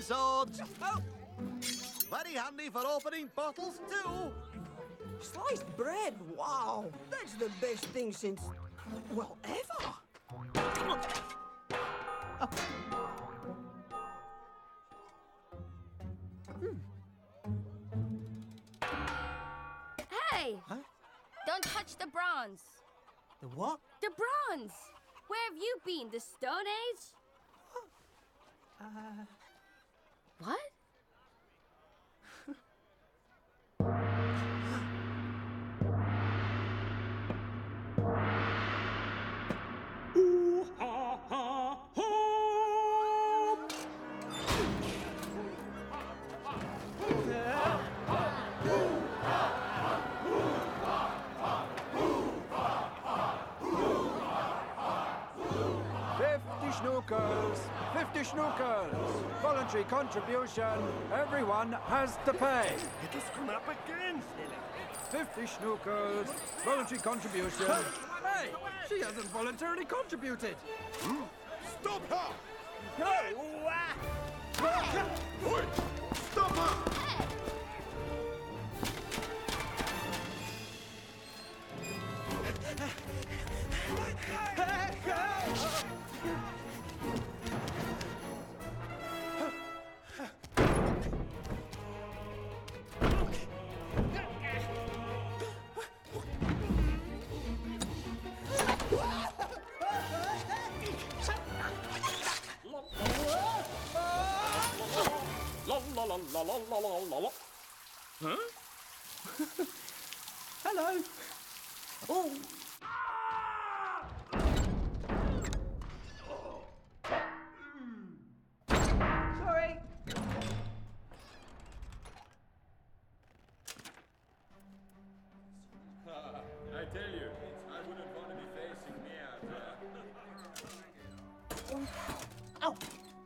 swords. Oh. Very handy for opening bottles too. Sliced bread, wow. That's the best thing since, well, ever. Hey! Huh? Don't touch the bronze. The what? The bronze! Where have you been? The Stone Age? What? Schnookers. Voluntary contribution. Everyone has to pay. It has come up again. 50 schnookers. Voluntary contribution. Hey, she hasn't voluntarily contributed. Stop her! No! Wait! Stop her! Huh? Hello. Oh. Sorry. I tell you, I wouldn't want to be facing me out there. Oh,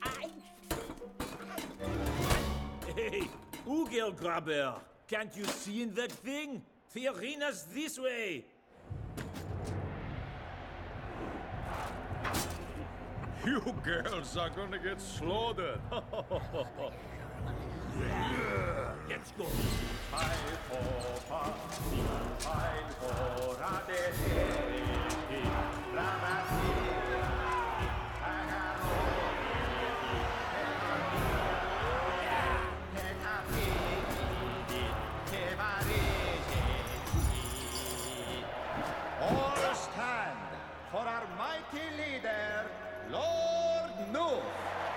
Hey, Ugelgrabber! Can't you see in that thing? The arena's this way! You girls are gonna get slaughtered. Let's go! All stand for our mighty leader, Lord North.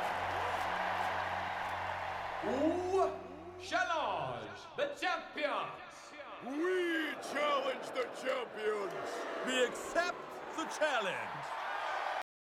Who challenge the champions? We challenge the champions! We accept the challenge!